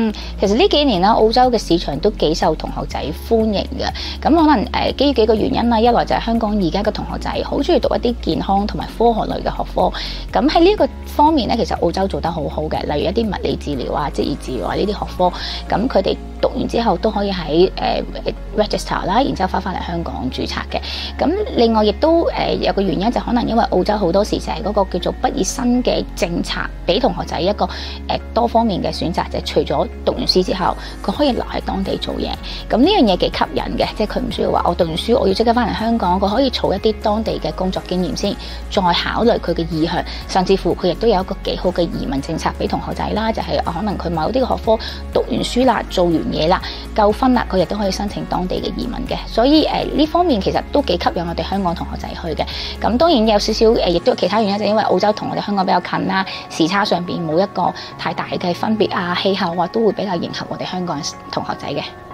其實呢幾年啦，澳洲嘅市場都幾受同學仔歡迎嘅。咁可能基於幾個原因啦，一來就係香港而家嘅同學仔好中意讀一啲健康同埋科學類嘅學科。咁喺呢一個方面咧，其實澳洲做得好好嘅，例如一啲物理治療啊、職業治療啊呢啲學科，咁佢哋讀完之後都可以喺register 啦，然之後翻嚟香港註冊嘅。咁另外亦都有個原因就可能因為澳洲好多時就係嗰個叫做畢業生嘅政策，俾同學仔一個多方面嘅選擇，就係除咗讀完書之後，佢可以留喺當地做嘢。咁呢樣嘢幾吸引嘅，即係佢唔需要話我讀完書我要即刻翻嚟香港，佢可以儲一啲當地嘅工作經驗先，再考慮佢嘅意向，甚至乎佢亦都有一個幾好嘅移民政策俾同學仔啦，就係可能佢某啲嘅學科讀完書啦，做完嘢啦，夠分啦，佢亦都可以申請當地嘅移民嘅。所以呢方面其實都幾吸引我哋香港同學仔去嘅。咁當然有少少亦都有其他原因，就因為澳洲同我哋香港比較近啦，時差上邊冇一個太大嘅分別啊，氣候啊都會比較迎合我哋香港同學仔嘅。